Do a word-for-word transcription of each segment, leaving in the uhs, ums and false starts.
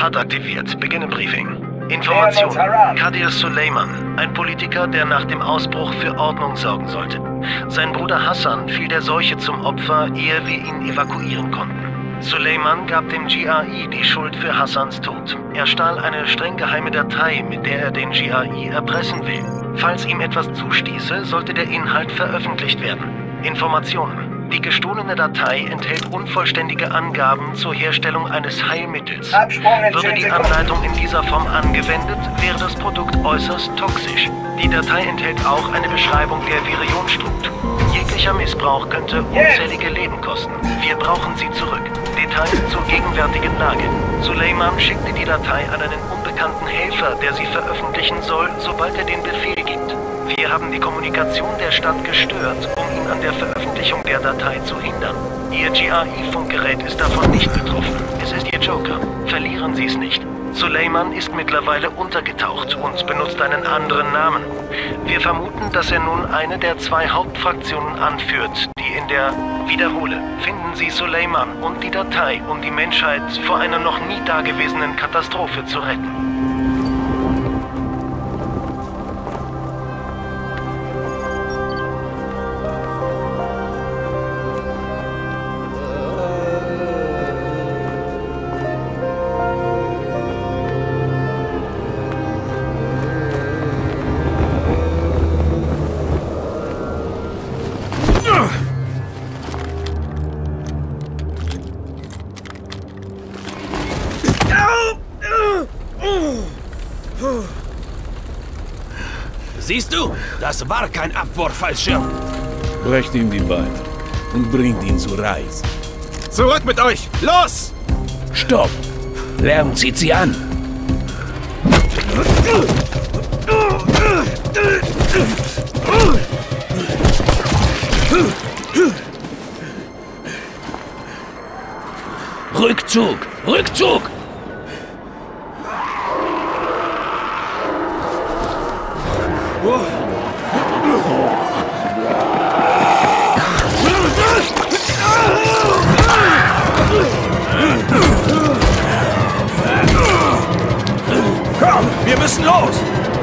H U D aktiviert. Beginne Briefing. Information. Kadir Suleiman, ein Politiker, der nach dem Ausbruch für Ordnung sorgen sollte. Sein Bruder Hassan fiel der Seuche zum Opfer, ehe wir ihn evakuieren konnten. Suleiman gab dem G R I die Schuld für Hassans Tod. Er stahl eine streng geheime Datei, mit der er den G R I erpressen will. Falls ihm etwas zustieße, sollte der Inhalt veröffentlicht werden. Informationen. Die gestohlene Datei enthält unvollständige Angaben zur Herstellung eines Heilmittels. Würde die Anleitung in dieser Form angewendet, wäre das Produkt äußerst toxisch. Die Datei enthält auch eine Beschreibung der Virionstruktur. Jeglicher Missbrauch könnte unzählige Leben kosten. Wir brauchen sie zurück. Details zur gegenwärtigen Lage. Suleiman schickte die Datei an einen unbekannten Helfer, der sie veröffentlichen soll, sobald er den Befehl gibt. Wir haben die Kommunikation der Stadt gestört, um ihn an der Veröffentlichung der Datei zu hindern. Ihr G R I-Funkgerät ist davon nicht betroffen. Es ist Ihr Joker. Verlieren Sie es nicht. Suleiman ist mittlerweile untergetaucht und benutzt einen anderen Namen. Wir vermuten, dass er nun eine der zwei Hauptfraktionen anführt, die in der... Wiederhole, finden Sie Suleiman und die Datei, um die Menschheit vor einer noch nie dagewesenen Katastrophe zu retten. Siehst du? Das war kein Abwurffallschirm. Brecht ihm die Beine und bringt ihn zu Reis. Zurück mit euch! Los! Stopp! Lärm zieht sie an! Rückzug! Rückzug! Komm, wir müssen los!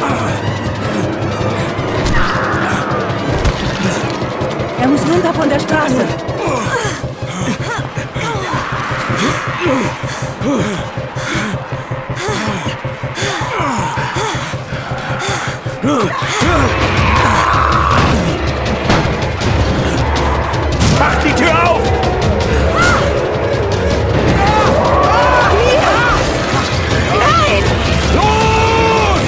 Er muss runter von der Straße. Macht die Tür auf! Nein! Los!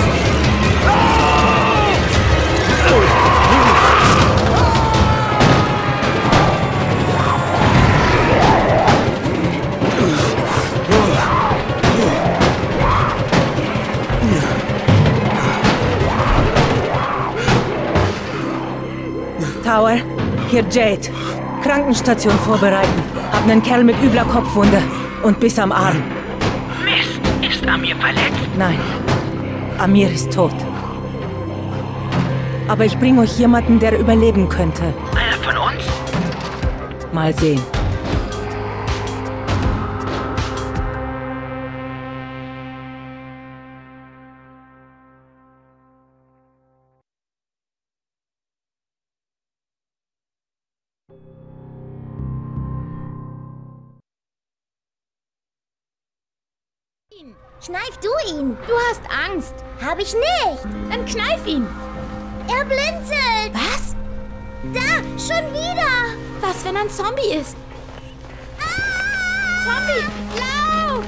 Tower, hier Jade. Krankenstation vorbereiten. Hab nen Kerl mit übler Kopfwunde und Biss am Arm. Mist, ist Amir verletzt? Nein, Amir ist tot. Aber ich bringe euch jemanden, der überleben könnte. Einer von uns? Mal sehen. Kneif du ihn! Du hast Angst! Hab ich nicht! Dann kneif ihn! Er blinzelt! Was? Da! Schon wieder! Was, wenn er ein Zombie ist? Ah! Zombie! Lauf!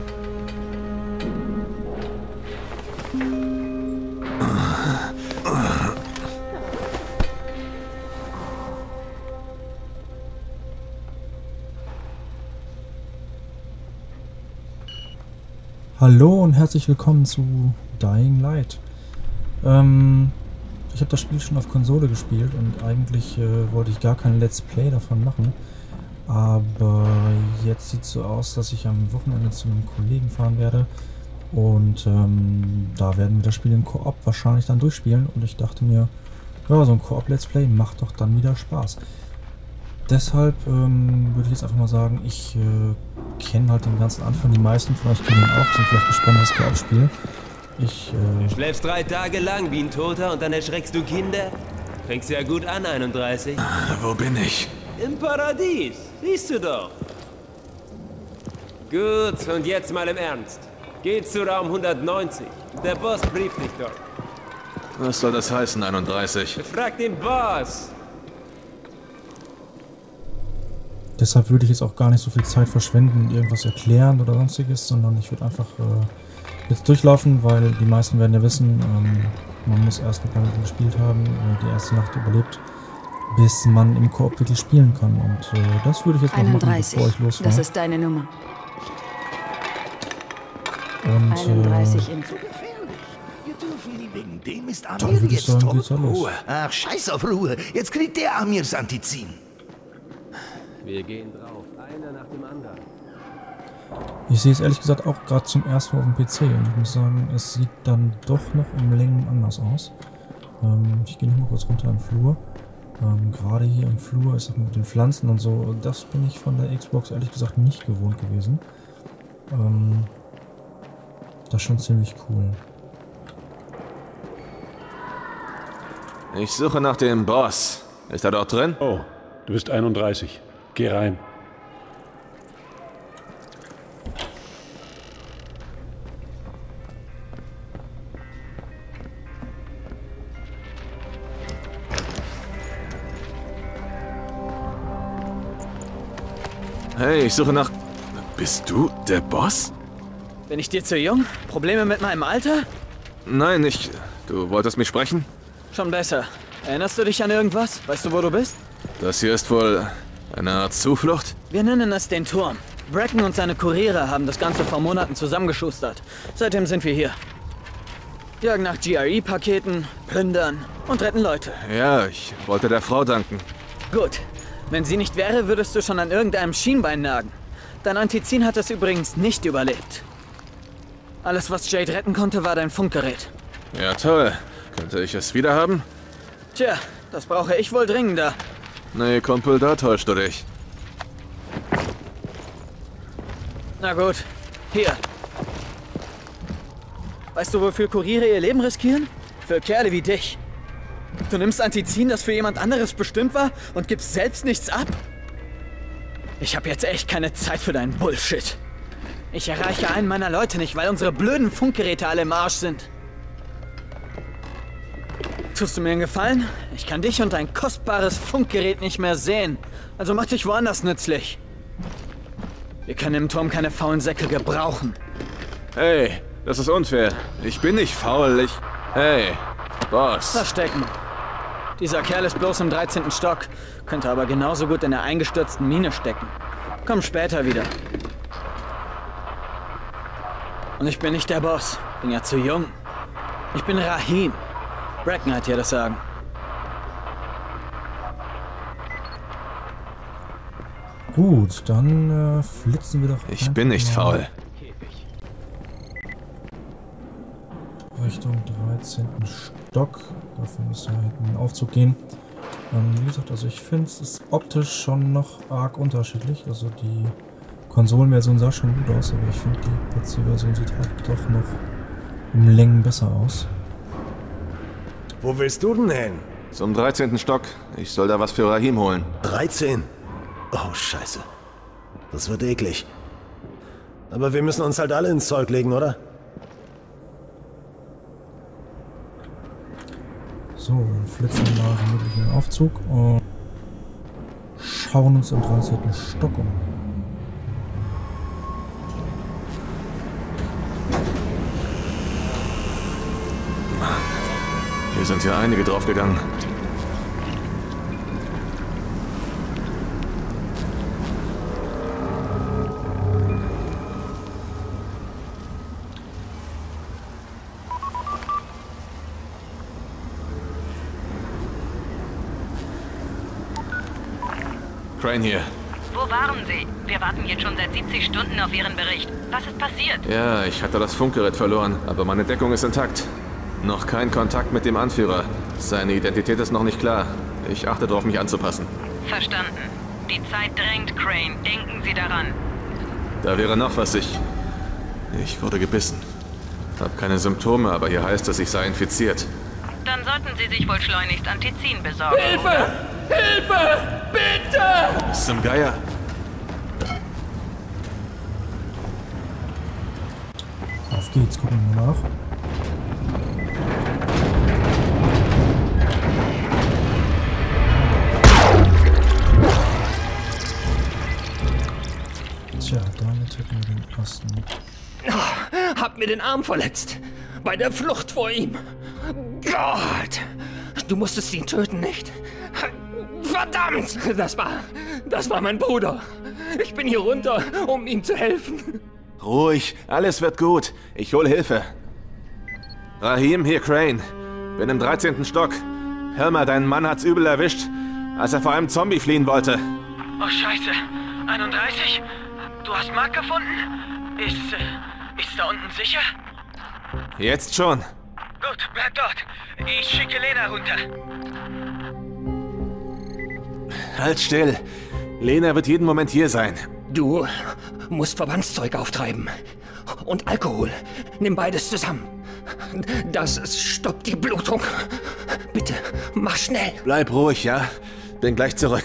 Hallo und herzlich willkommen zu Dying Light. Ähm, ich habe das Spiel schon auf Konsole gespielt und eigentlich äh, wollte ich gar kein Let's Play davon machen. Aber jetzt sieht es so aus, dass ich am Wochenende zu einem Kollegen fahren werde. Und ähm, da werden wir das Spiel in Koop wahrscheinlich dann durchspielen. Und ich dachte mir, ja, so ein Koop-Let's Play macht doch dann wieder Spaß. Deshalb ähm, würde ich jetzt einfach mal sagen, ich äh, kenne halt den ganzen Anfang. Die meisten von euch kennen ihn auch, sind vielleicht gespannt, was ich abspiele. Ich, äh... Du schläfst drei Tage lang wie ein Toter und dann erschreckst du Kinder? Fängst ja gut an, einunddreißig. Wo bin ich? Im Paradies, siehst du doch. Gut, und jetzt mal im Ernst. Geh zu Raum hundertneunzig. Der Boss brieft dich dort. Was soll das heißen, einunddreißig? Frag den Boss. Deshalb würde ich jetzt auch gar nicht so viel Zeit verschwenden, irgendwas erklären oder sonstiges, sondern ich würde einfach äh, jetzt durchlaufen, weil die meisten werden ja wissen, ähm, man muss erst ein paar Minuten gespielt haben, äh, die erste Nacht überlebt, bis man im Koop wirklich spielen kann. Und äh, das würde ich jetzt noch machen, bevor ich losfahre. Das ist deine Nummer. Und einunddreißig äh, in Wir dürfen nie wegen dem ist dann Amir würde ich jetzt sagen, tot. geht's ja los. Ruhe. Ach, scheiß auf Ruhe. Jetzt kriegt der Amirs Antizin. Wir gehen drauf, einer nach dem anderen. Ich sehe es ehrlich gesagt auch gerade zum ersten Mal auf dem P C und ich muss sagen, es sieht dann doch noch um Längen anders aus. Ähm, ich gehe noch mal kurz runter in den Flur. Ähm, gerade hier im Flur ist es mit den Pflanzen und so, das bin ich von der Xbox ehrlich gesagt nicht gewohnt gewesen. Ähm, das ist schon ziemlich cool. Ich suche nach dem Boss. Ist er dort drin? Oh, du bist einunddreißig. Geh rein. Hey, ich suche nach... Bist du der Boss? Bin ich dir zu jung? Probleme mit meinem Alter? Nein, ich... Du wolltest mich sprechen? Schon besser. Erinnerst du dich an irgendwas? Weißt du, wo du bist? Das hier ist wohl eine Art Zuflucht? Wir nennen es den Turm. Bracken und seine Kuriere haben das Ganze vor Monaten zusammengeschustert. Seitdem sind wir hier. Jagen nach G R E-Paketen, plündern und retten Leute. Ja, ich wollte der Frau danken. Gut. Wenn sie nicht wäre, würdest du schon an irgendeinem Schienbein nagen. Dein Antizin hat es übrigens nicht überlebt. Alles, was Jade retten konnte, war dein Funkgerät. Ja, toll. Könnte ich es wieder haben? Tja, das brauche ich wohl dringender. Nee, Kumpel, da täuscht du dich. Na gut, hier. Weißt du, wofür Kuriere ihr Leben riskieren? Für Kerle wie dich. Du nimmst Antizin, das für jemand anderes bestimmt war, und gibst selbst nichts ab? Ich habe jetzt echt keine Zeit für deinen Bullshit. Ich erreiche einen meiner Leute nicht, weil unsere blöden Funkgeräte alle im Arsch sind. Tust du mir einen Gefallen? Ich kann dich und dein kostbares Funkgerät nicht mehr sehen. Also mach dich woanders nützlich. Wir können im Turm keine faulen Säcke gebrauchen. Hey, das ist unfair. Ich bin nicht faul, ich... Hey, Boss. Verstecken. Dieser Kerl ist bloß im dreizehnten Stock, könnte aber genauso gut in der eingestürzten Mine stecken. Komm später wieder. Und ich bin nicht der Boss. Bin ja zu jung. Ich bin Rahim. Bracken hat hier das Sagen. Gut, dann äh, flitzen wir doch... Ich bin nicht faul. Richtung dreizehnten Stock. Dafür müssen wir in den Aufzug gehen. Ähm, wie gesagt, also ich finde es ist optisch schon noch arg unterschiedlich. Also die Konsolenversion sah schon gut aus, aber ich finde die P C-Version sieht halt doch noch um Längen besser aus. Wo willst du denn hin? Zum dreizehnten Stock. Ich soll da was für Rahim holen. dreizehn? Oh, scheiße. Das wird eklig. Aber wir müssen uns halt alle ins Zeug legen, oder? So, dann flitzen wir mal gemütlich in den Aufzug und schauen uns im dreizehnten Stock um. Hier sind ja einige draufgegangen. Crane hier. Wo waren Sie? Wir warten jetzt schon seit siebzig Stunden auf Ihren Bericht. Was ist passiert? Ja, ich hatte das Funkgerät verloren, aber meine Deckung ist intakt. Noch kein Kontakt mit dem Anführer. Seine Identität ist noch nicht klar. Ich achte darauf, mich anzupassen. Verstanden. Die Zeit drängt, Crane. Denken Sie daran. Da wäre noch was. Ich... Ich wurde gebissen. Hab keine Symptome, aber hier heißt es, ich sei infiziert. Dann sollten Sie sich wohl schleunigst Antizin besorgen. Hilfe! Oder? Hilfe! Bitte! Was zum Geier? Auf geht's, gucken wir nach. Tja, damit hätten wir den ersten. Oh, hab mir den Arm verletzt. Bei der Flucht vor ihm. Gott! Du musstest ihn töten, nicht? Verdammt! Das war... Das war mein Bruder. Ich bin hier runter, um ihm zu helfen. Ruhig, alles wird gut. Ich hol Hilfe. Rahim, hier Crane. Bin im dreizehnten Stock. Hör mal, dein Mann hat's übel erwischt, als er vor einem Zombie fliehen wollte. Oh, scheiße. einunddreißig? Du hast Mark gefunden? Ist... Ist da unten sicher? Jetzt schon. Gut, bleib dort. Ich schicke Lena runter. Halt still. Lena wird jeden Moment hier sein. Du musst Verbandszeug auftreiben. Und Alkohol. Nimm beides zusammen. Das stoppt die Blutung. Bitte, mach schnell. Bleib ruhig, ja? Bin gleich zurück.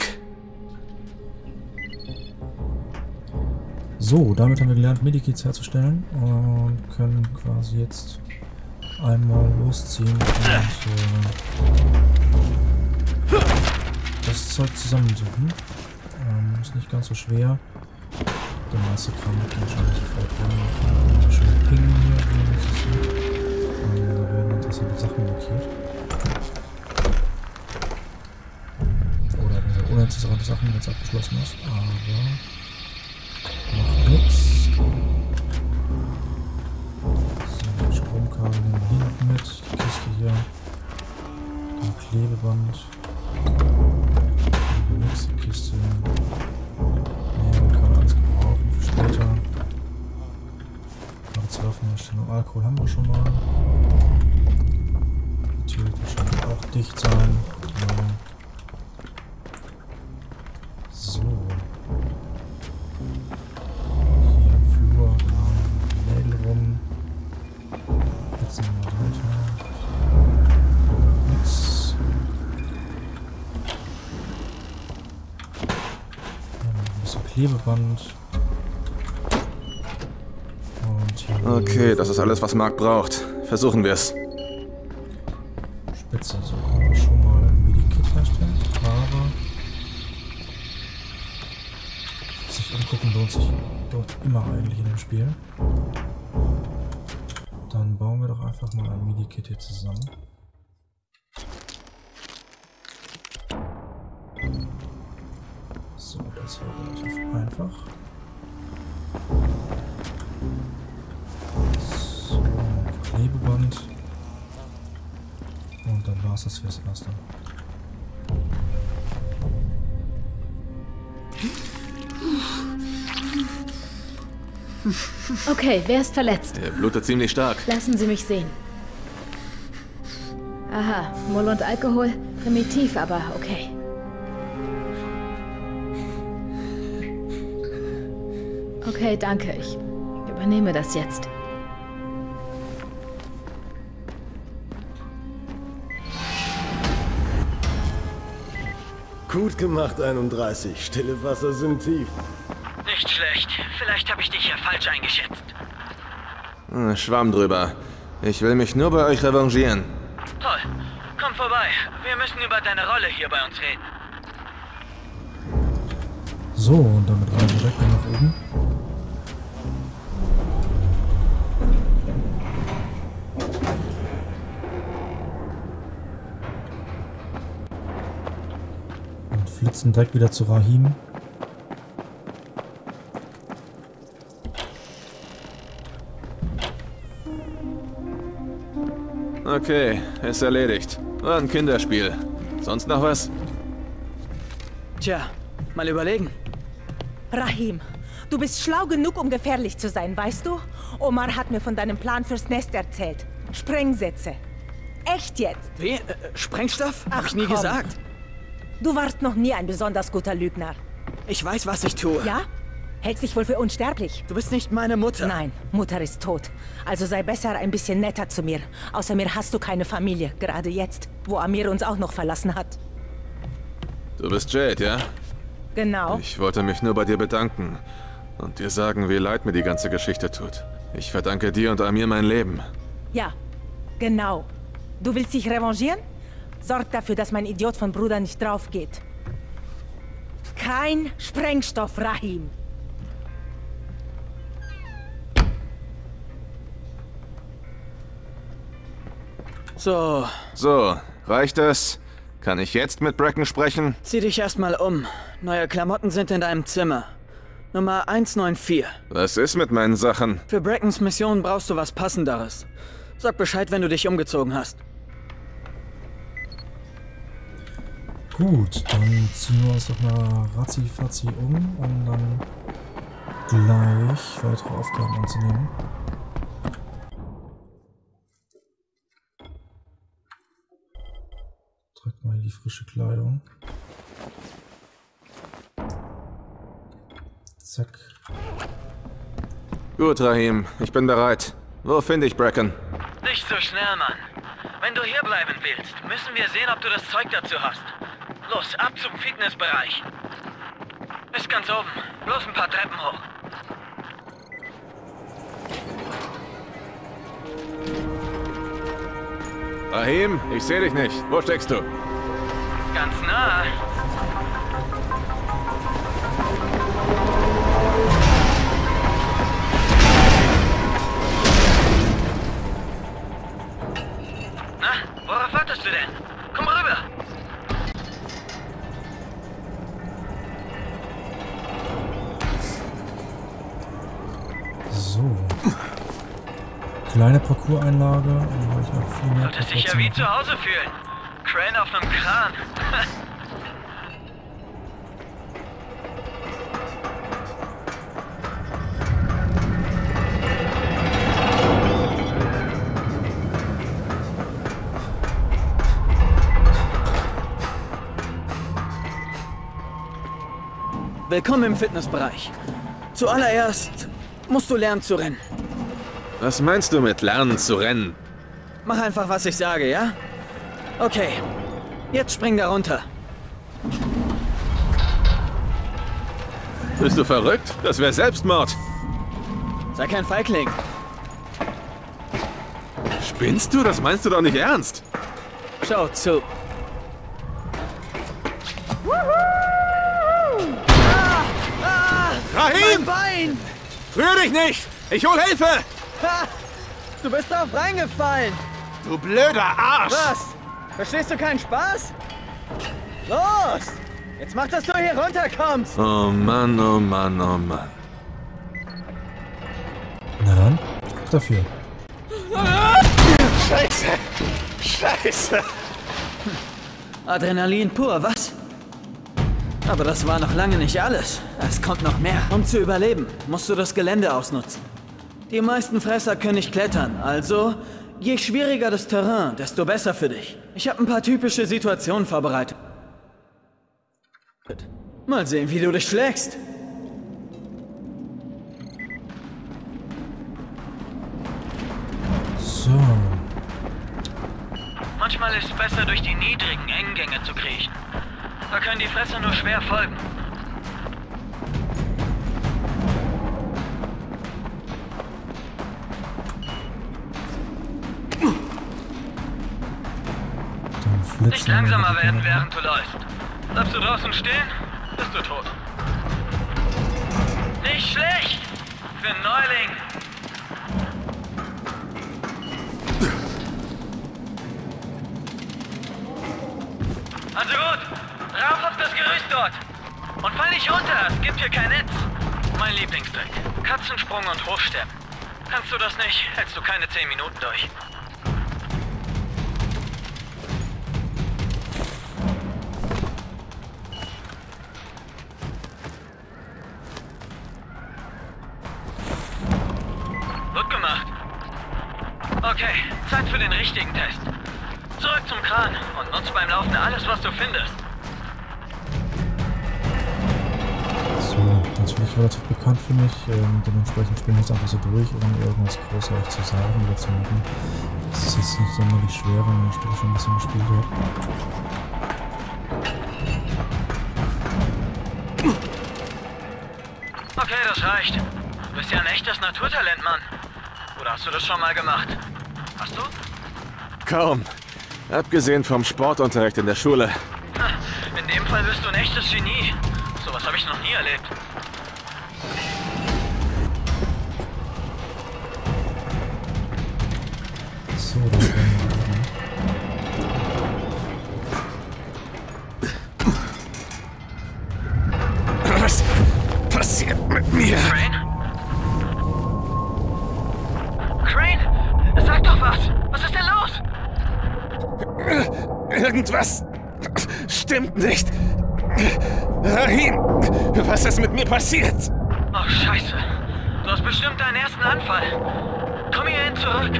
So, damit haben wir gelernt, Medikits herzustellen und können quasi jetzt einmal losziehen und äh, das Zeug zusammensuchen. Ähm, ist nicht ganz so schwer. Der meiste Kram wird wahrscheinlich sofort drin. Schön pingen hier, wie man das sieht. Ähm, da werden interessante Sachen markiert. Oder diese uninteressante Sachen, wenn es abgeschlossen ist. Aber macht nichts. So, Stromkabel nehmen wir hier noch mit. Die Kiste hier. Den Klebeband. Die nächste Kiste. Nee, kann man alles gebrauchen für später. Aber zur Waffenherstellung. Alkohol haben wir schon mal. Die Tür wird wahrscheinlich auch dicht sein. Ja. So. Klebeband. Und hier okay, das ist alles, was Mark braucht. Versuchen wir es. Spitze, so kann man schon mal ein Medikit herstellen. Aber sich angucken lohnt sich dort immer eigentlich in dem Spiel. Dann bauen wir doch einfach mal ein Medikit hier zusammen. So, das war relativ einfach. So, Klebeband. Und dann war es das fürs Erste. Okay, wer ist verletzt? Er blutet ziemlich stark. Lassen Sie mich sehen. Aha, Mull und Alkohol? Primitiv, aber okay. Okay, danke. Ich übernehme das jetzt. Gut gemacht, einunddreißig. Stille Wasser sind tief. Nicht schlecht. Vielleicht habe ich dich ja falsch eingeschätzt. Hm, Schwamm drüber. Ich will mich nur bei euch revanchieren. Toll. Komm vorbei. Wir müssen über deine Rolle hier bei uns reden. So, und damit rein direkt nach oben. Und flitzen direkt wieder zu Rahim. Okay, ist erledigt. War ein Kinderspiel. Sonst noch was? Tja, mal überlegen. Rahim, du bist schlau genug, um gefährlich zu sein, weißt du? Omar hat mir von deinem Plan fürs Nest erzählt. Sprengsätze. Echt jetzt? Wie? Äh, Sprengstoff? Ach, Hab ich nie komm. gesagt. Du warst noch nie ein besonders guter Lügner. Ich weiß, was ich tue. Ja? Hältst dich wohl für unsterblich? Du bist nicht meine Mutter. Nein, Mutter ist tot. Also sei besser ein bisschen netter zu mir. Außer mir hast du keine Familie. Gerade jetzt, wo Amir uns auch noch verlassen hat. Du bist Jade, ja? Genau. Ich wollte mich nur bei dir bedanken und dir sagen, wie leid mir die ganze Geschichte tut. Ich verdanke dir und Amir mein Leben. Ja, genau. Du willst dich revanchieren? Sorg dafür, dass mein Idiot von Bruder nicht drauf geht. Kein Sprengstoff, Rahim. So. So, reicht es? Kann ich jetzt mit Bracken sprechen? Zieh dich erstmal um. Neue Klamotten sind in deinem Zimmer. Nummer eins neun vier. Was ist mit meinen Sachen? Für Brackens Mission brauchst du was Passenderes. Sag Bescheid, wenn du dich umgezogen hast. Gut, dann ziehen wir uns doch mal ratzi-fatzi um, um dann gleich weitere Aufgaben anzunehmen. Tragt mal die frische Kleidung. Zack. Gut, Rahim, ich bin bereit. Wo finde ich Bracken? Nicht so schnell, Mann. Wenn du hierbleiben willst, müssen wir sehen, ob du das Zeug dazu hast. Los, ab zum Fitnessbereich. Ist ganz oben. Bloß ein paar Treppen hoch. Rahim, ich sehe dich nicht. Wo steckst du? Ganz nah. Na, worauf wartest du denn? Komm rüber. So. Kleine Parcours-Einlage. Und ich noch viel mehr Solltest dich ja wie zu Hause fühlen. Crane auf einem Kran. Willkommen im Fitnessbereich. Zuallererst musst du lernen zu rennen. Was meinst du mit lernen zu rennen? Mach einfach, was ich sage, ja? Okay. Jetzt spring da runter. Bist du verrückt? Das wäre Selbstmord. Sei kein Feigling. Spinnst du? Das meinst du doch nicht ernst. Schau zu. Rahim! Mein Bein! Rühr dich nicht! Ich hol Hilfe! Ha! Du bist drauf reingefallen! Du blöder Arsch! Was? Verstehst du keinen Spaß? Los! Jetzt mach, dass du hier runterkommst! Oh Mann, oh Mann, oh Mann. Na dann, ab dafür. Scheiße! Scheiße! Adrenalin pur, was? Aber das war noch lange nicht alles. Es kommt noch mehr. Um zu überleben, musst du das Gelände ausnutzen. Die meisten Fresser können nicht klettern, also je schwieriger das Terrain, desto besser für dich. Ich habe ein paar typische Situationen vorbereitet. Mal sehen, wie du dich schlägst. So. Manchmal ist es besser, durch die niedrigen, engen Gänge zu kriechen. Da können die Fresser nur schwer folgen. Nicht langsamer werden, während du läufst. Bleibst du draußen stehen, bist du tot. Nicht schlecht! Für einen Neuling! Also gut, rauf auf das Gerüst dort. Und fall nicht runter, es gibt hier kein Netz. Mein Lieblingstrick. Katzensprung und Hochsteppen. Kannst du das nicht, hältst du keine zehn Minuten durch. Gut gemacht. Okay, Zeit für den richtigen Test. Zurück zum Kran und nutz beim Laufen alles, was du findest. natürlich relativ bekannt für mich. Ähm, dementsprechend spiele ich jetzt einfach so durch, ohne irgendwas großartig zu sagen oder zu machen. Das ist jetzt nicht sonderlich schwer, wenn man das Spiel schon ein bisschen gespielt hat. Okay, das reicht. Du bist ja ein echtes Naturtalent, Mann. Oder hast du das schon mal gemacht? Hast du? Kaum. Abgesehen vom Sportunterricht in der Schule. In dem Fall bist du ein echtes Genie. Sowas habe ich noch nie erlebt. So, das werden wir. Was passiert mit mir? Crane? Crane? Sag doch was! Was ist denn los? Irgendwas stimmt nicht. Rahim, was ist mit mir passiert? Oh, Scheiße. Du hast bestimmt deinen ersten Anfall. Komm hierhin zurück.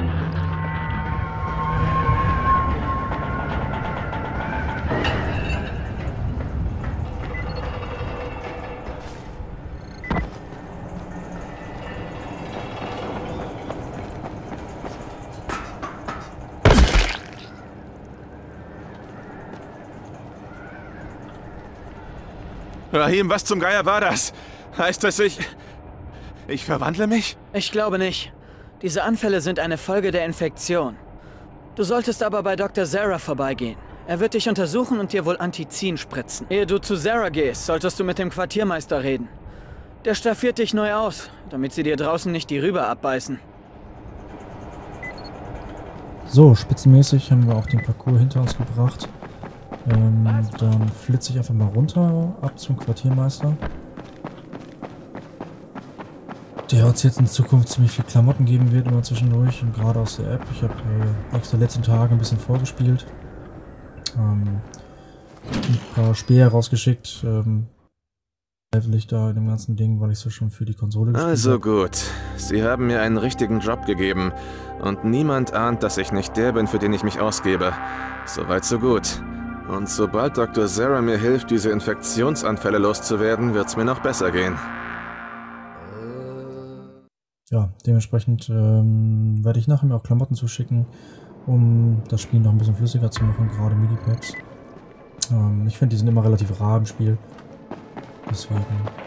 Rahim, was zum Geier war das? Heißt das, ich... Ich verwandle mich? Ich glaube nicht. Diese Anfälle sind eine Folge der Infektion. Du solltest aber bei Doktor Zara vorbeigehen. Er wird dich untersuchen und dir wohl Antizin spritzen. Ehe du zu Zara gehst, solltest du mit dem Quartiermeister reden. Der staffiert dich neu aus, damit sie dir draußen nicht die Rübe abbeißen. So, spitzenmäßig haben wir auch den Parcours hinter uns gebracht. Ähm, dann flitze ich einfach mal runter, ab zum Quartiermeister. Der uns jetzt in Zukunft ziemlich viel Klamotten geben wird, immer zwischendurch, und gerade aus der App. Ich habe äh, extra letzten Tage ein bisschen vorgespielt. Ähm, ein paar Speer rausgeschickt. Ähm, Licht da in dem ganzen Ding, weil ich es ja schon für die Konsole gespielt habe. Also gut. Sie haben mir einen richtigen Job gegeben. Und niemand ahnt, dass ich nicht der bin, für den ich mich ausgebe. Soweit so gut. Und sobald Doktor Zara mir hilft, diese Infektionsanfälle loszuwerden, wird's mir noch besser gehen. Ja, dementsprechend ähm, werde ich nachher mir auch Klamotten zuschicken, um das Spiel noch ein bisschen flüssiger zu machen, gerade Medipacks. Ähm, ich finde, die sind immer relativ rar im Spiel. Deswegen.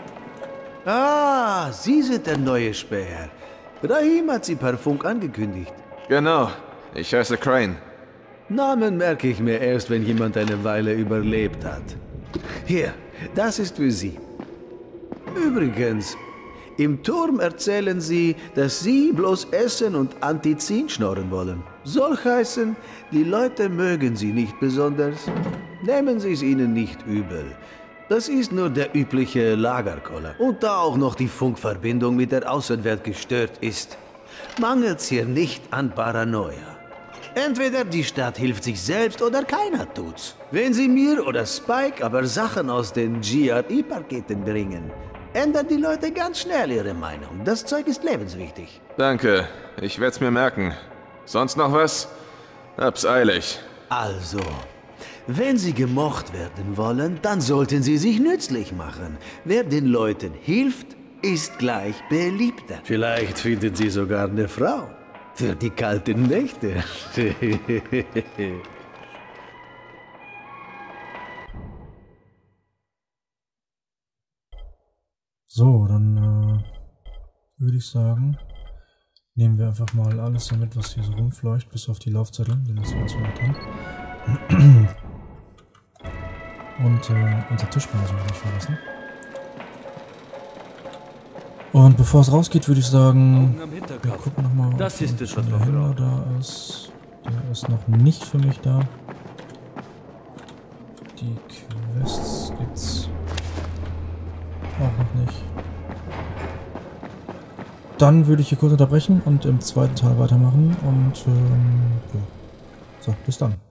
Ah, Sie sind der neue Späher. Rahim hat Sie per Funk angekündigt. Genau, ich heiße Crane. Namen merke ich mir erst, wenn jemand eine Weile überlebt hat. Hier, das ist für Sie. Übrigens, im Turm erzählen Sie, dass Sie bloß essen und Antizin schnorren wollen. Soll heißen, die Leute mögen Sie nicht besonders. Nehmen Sie es ihnen nicht übel. Das ist nur der übliche Lagerkoller. Und da auch noch die Funkverbindung mit der Außenwelt gestört ist, mangelt's hier nicht an Paranoia. Entweder die Stadt hilft sich selbst oder keiner tut's. Wenn Sie mir oder Spike aber Sachen aus den G R I-Paketen bringen, ändern die Leute ganz schnell ihre Meinung. Das Zeug ist lebenswichtig. Danke, ich werd's mir merken. Sonst noch was? Hab's eilig. Also, wenn Sie gemocht werden wollen, dann sollten Sie sich nützlich machen. Wer den Leuten hilft, ist gleich beliebter. Vielleicht finden Sie sogar eine Frau. Für die kalten Nächte. So, dann äh, würde ich sagen, nehmen wir einfach mal alles so mit, was hier so rumfleucht, bis auf die Laufzettel, die müssen wir erstmal haben. Und äh, unser Tischbein soll ich nicht vergessen. Und bevor es rausgeht, würde ich sagen, wir gucken nochmal, ob der Händler da ist. Der ist noch nicht für mich da. Die Quests gibt's auch noch nicht. Dann würde ich hier kurz unterbrechen und im zweiten Teil weitermachen. Und ähm, ja. So, bis dann.